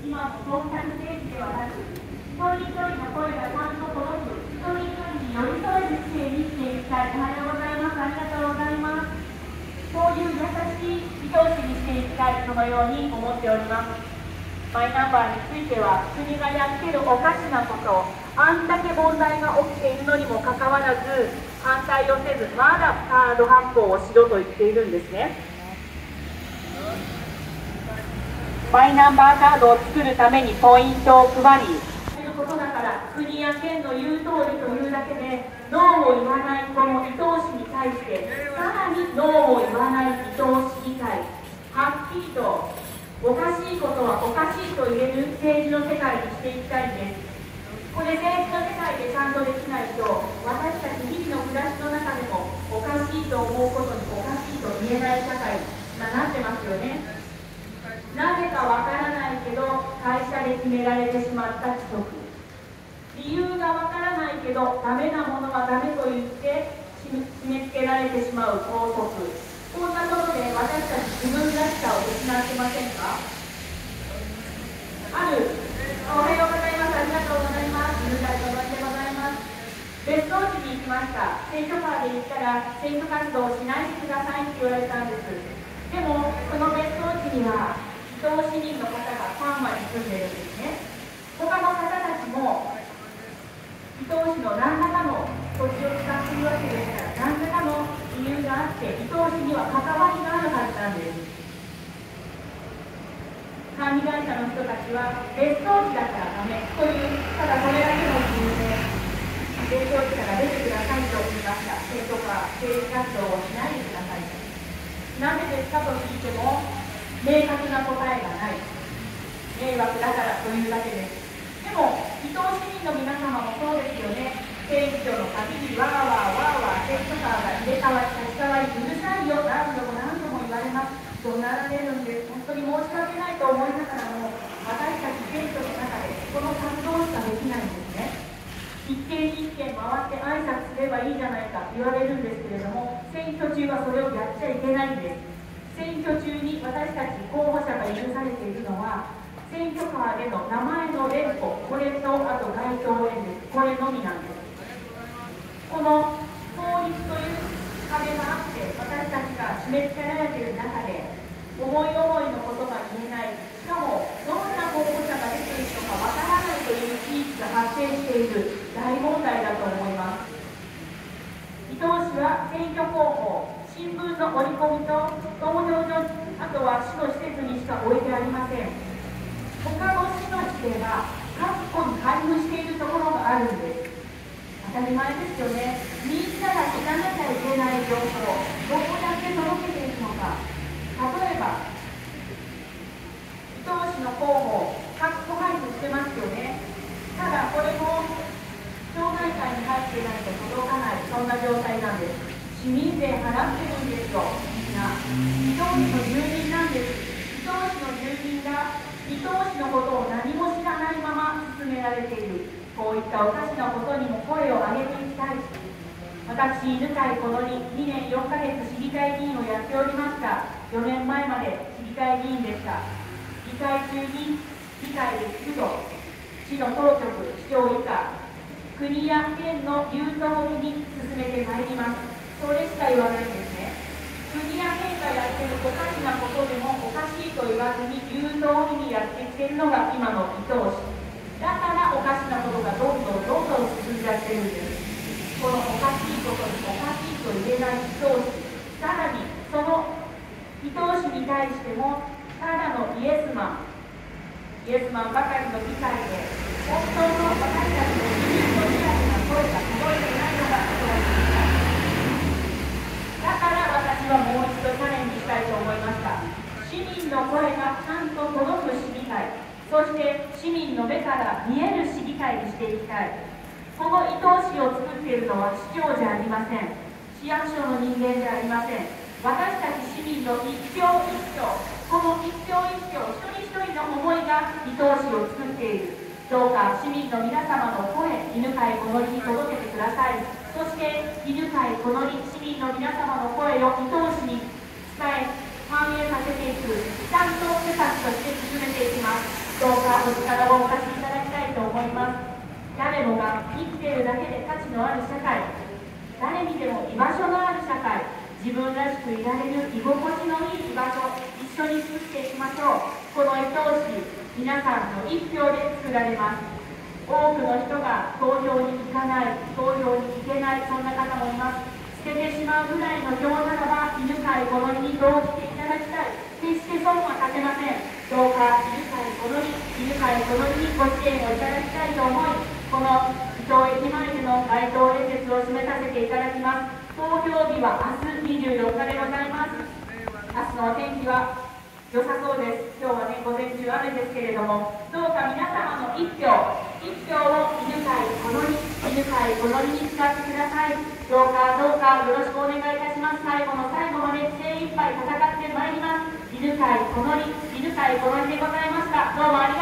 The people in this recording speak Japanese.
今も到着ステージではなく、一人一人の声がちゃんと届く、一人一人に寄り添える姿勢にしていきたい。おはようございます。ありがとうございます。そういう優しい見通しにしていきたい、そのように思っております。マイナンバーについては、国がやっているおかしなこと、あんだけ問題が起きているのにもかかわらず、反対をせず、まだカード発行をしろと言っているんですね。マイナンバーカードを作るためにポイントを配り、ということだから、国や県の言う通りというだけで、ノーを言わないこの伊東市に対して、さらにノーを言わない伊東市議会、はっきりと、おかしいことはおかしいと言える政治の世界にしていきたいんです。これ政治の世界でちゃんとできないと、私たち日々の暮らしの中でもおかしいと思うことにおかしいと言えない社会になってますよね。なぜかわからないけど会社で決められてしまった規則、理由がわからないけどダメなものはダメと言って締め付けられてしまう法則、こんなことで私たち自分らしさを失ってませんか？おはようございます。ありがとうございます。入会とでございます。別荘地に行きました。選挙カーで行ったら選挙活動をしないでくださいって言われたんです。でもこの別荘地には伊東市民の方が3割住んでるんですね。他の方たちも伊東市の何らかの土地を使っているわけですから、何らかの理由があって伊東市には関わりがあるはずなんです。管理会社の人たちは別荘地だからダメという、ただそれだけの理由で別荘地から出てくださいと言いました。政治活動をしないでくださいと。なぜですかと聞いても明確な答えがない。迷惑だからというだけです。でも伊東市民の皆様もそうですよね。選挙のたびにわーわー選挙カーが入れ替わり立ち替わりうるさいよ、何度も何度も言われます。怒鳴られるんです。本当に申し訳ないと思いながらも、私たち選挙の中でこの活動しかできないんですね。一軒一軒回って挨拶すればいいじゃないか言われるんですけれども、選挙中はそれをやっちゃいけないんです。選挙中に私たち候補者が許されているのは、選挙カーでの名前の連呼、これとあと街頭演説、これのみなんです。この法律という壁があって、私たちが締め付けられている中で思い思いのことが言えない、しかもどんな候補者が出ているのかわからないという地域が発生している大問題だと思います。伊東市は選挙広報、新聞の折り込みと投票所、あとは市の施設にしか置いてありません。他の市の市では各個に配布しているところがあるんです。当たり前ですよね。みんなが知らなきゃいけない情報、どうやって届けているのか。例えば伊東市の広報、各個配布してますよね。ただこれも町内会に入っていないと届かない、そんな状態なんです。市民税払ってるんですよ、みんな。伊東市の住民なんです。伊東市の住民が伊東市のことを何も知らないまま進められている、こういったおかしなことにも声を上げていきたい。私、犬飼このり、2年4ヶ月市議会議員をやっておりました。4年前まで市議会議員でした。議会中に議会で聞くと、市の当局、市長以下、国や県の言う通りに進めてまいります。それしか言わないんですね。国や県がやっているおかしなことでもおかしいと言わずに言う通りにやってきているのが今の伊東市。だからおかしなことがどんどん進んじゃってるんです。このおかしいことにおかしいと言えない伊東市、さらにその伊東市に対してもただのイエスマンばかりの議会で本当の私たちの市民のリアルな声が届いていないのが伊東市でした。だから私はもう一度チャレンジしたいと思いました。市民の声がちゃんと届く市議会、そして市民の目から見える市議会にしていきたい。この伊東市を作っているのは市長じゃありません。市役所の人間じゃありません。私たち市民の一票一票、この一票一票、一人一人の思いが伊東市を作っている。どうか市民の皆様の声、犬飼このりに届けてください。そして犬飼このり、市民の皆様の声を伊東市に伝え、反映させていく、ちゃんと施策として進めていきます。どうかお力をお貸しいただきたいと思います。誰もが生きているだけで価値のある社会、誰にでも居場所のある社会、自分らしくいられる居心地のいい居場所、一緒に作っていきましょう。この一等紙、皆さんの一票で作られます。多くの人が投票に行かない、投票に行けない、そんな方もいます。捨ててしまうぐらいの票ならば、犬飼このに投じていただきたい。決して損はかけません。どうか犬飼このにご支援をいただきたいと思い、この伊東駅前での街頭演説を進めさせていただきます。投票日は明日24日でございます。明日のお天気は良さそうです。今日はね、午前中雨ですけれども、どうか皆様の一票を犬飼このに使ってください。どうかよろしくお願いいたします。最後の最後まで精一杯戦ってまいります。犬飼このにでございました。どうもありがとうございました。